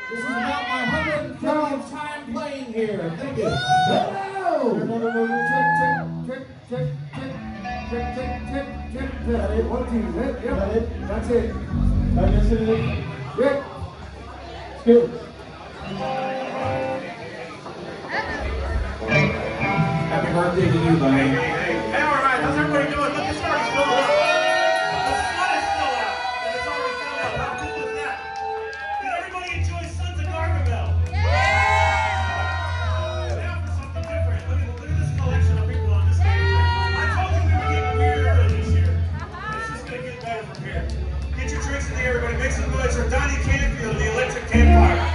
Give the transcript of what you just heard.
This is about my 150th time playing here. Thank you. Hello! Check. That it. 1, 2, hit. Yep. That's it. Yep. Skills. Happy birthday to you, buddy. Hey, all right. How's everybody doing? Look, this already filled up. The sun is still out, and it's already filled up. How cool is that? Did everybody enjoy Sons of Gargamel? Yeah! Now for something different. Look at this collection of people on this stage. I told you we were getting weird early this year. It's just going to get better from here. Get your drinks in the air, everybody. Make some noise for Donnie Canfield and the Electric Campfire.